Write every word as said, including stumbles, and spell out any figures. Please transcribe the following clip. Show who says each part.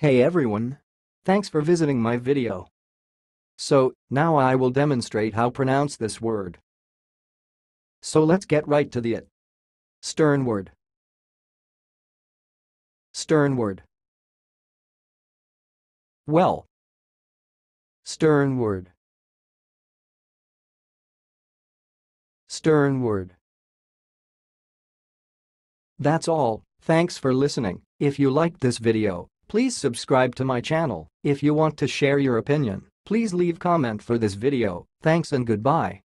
Speaker 1: Hey everyone! Thanks for visiting my video. So, now I will demonstrate how pronounce this word. So let's get right to the it. Sternward. Sternward. Well. Sternward. Sternward. That's all, thanks for listening. If you liked this video, please subscribe to my channel. If you want to share your opinion, please leave comment for this video. Thanks and goodbye.